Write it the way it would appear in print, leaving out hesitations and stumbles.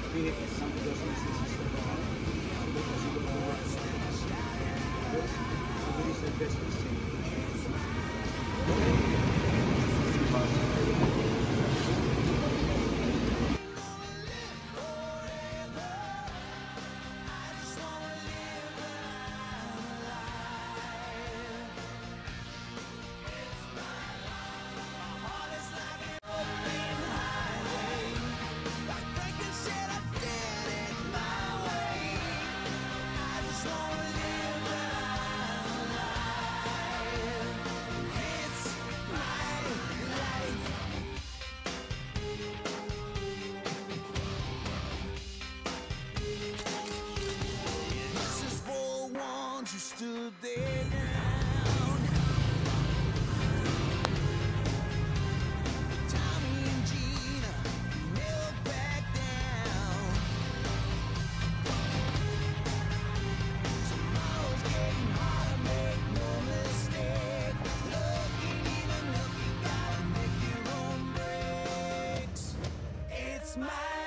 Fíjate que son 2 meses stood their ground. Tommy and Gina never back down. Tomorrow's getting harder, make no mistake. Looking, even looking, gotta make your own breaks. It's my